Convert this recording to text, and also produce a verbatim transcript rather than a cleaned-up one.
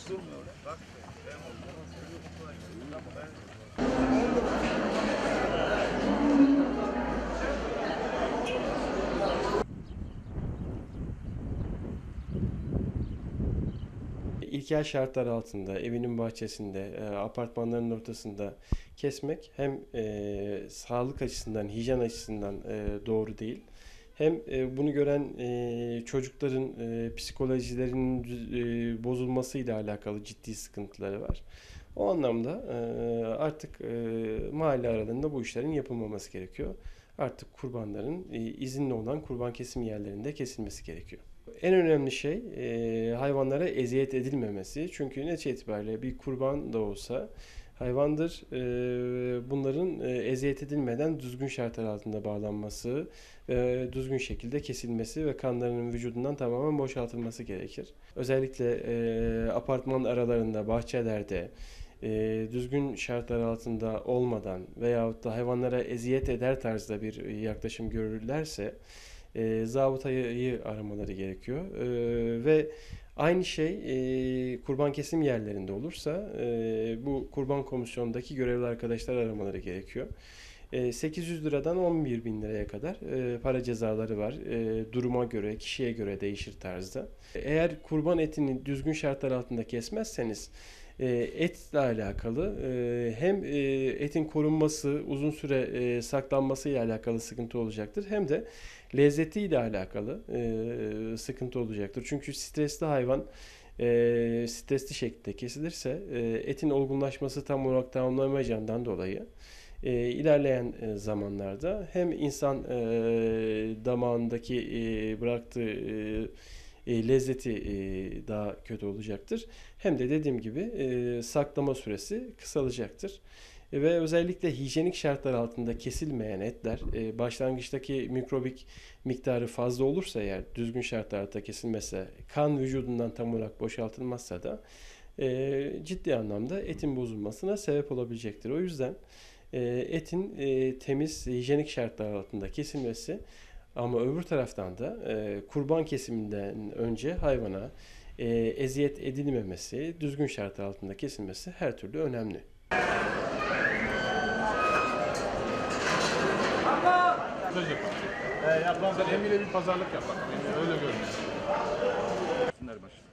durmuyor. Bak. İlkel şartlar altında, evinin bahçesinde, e, apartmanların ortasında kesmek hem e, sağlık açısından, hijyen açısından e, doğru değil. Hem e, bunu gören e, çocukların e, psikolojilerinin e, bozulmasıyla alakalı ciddi sıkıntıları var. O anlamda e, artık e, mahalle aralarında bu işlerin yapılmaması gerekiyor. Artık kurbanların e, izinli olan kurban kesim yerlerinde kesilmesi gerekiyor. En önemli şey e, hayvanlara eziyet edilmemesi. Çünkü netice itibariyle bir kurban da olsa hayvandır. E, bunların e, eziyet edilmeden düzgün şartlar altında bağlanması, e, düzgün şekilde kesilmesi ve kanlarının vücudundan tamamen boşaltılması gerekir. Özellikle e, apartman aralarında, bahçelerde e, düzgün şartlar altında olmadan veyahut da hayvanlara eziyet eder tarzda bir yaklaşım görürlerse e, zabıtayı aramaları gerekiyor. E, ve aynı şey e, kurban kesim yerlerinde olursa e, bu kurban komisyonundaki görevli arkadaşlar aramaları gerekiyor. E, sekiz yüz liradan on bir bin liraya kadar e, para cezaları var. E, duruma göre, kişiye göre değişir tarzda. Eğer kurban etini düzgün şartlar altında kesmezseniz e, etle alakalı e, hem e, etin korunması, uzun süre e, saklanması ile alakalı sıkıntı olacaktır. Hem de lezzetiyle alakalı e, sıkıntı olacaktır. Çünkü stresli hayvan e, stresli şekilde kesilirse e, etin olgunlaşması tam olarak tamamlamayacağından dolayı e, ilerleyen e, zamanlarda hem insan e, damağındaki e, bıraktığı e, e, lezzeti e, daha kötü olacaktır. Hem de dediğim gibi e, saklama süresi kısalacaktır. E, ve özellikle hijyenik şartlar altında kesilmeyen etler e, başlangıçtaki mikrobik miktarı fazla olursa eğer düzgün şartlarda kesilmese, kan vücudundan tam olarak boşaltılmazsa da e, ciddi anlamda etin bozulmasına sebep olabilecektir. O yüzden e, etin e, temiz, hijyenik şartlar altında kesilmesi ama öbür taraftan da e, kurban kesiminden önce hayvana e, eziyet edilmemesi, düzgün şartlar altında kesilmesi her türlü önemli. Söz yapalım. Ee, yapalım. Sen Emir'e bir pazarlık yap bakalım. Emir öyle görünüyor. Şunlar başı.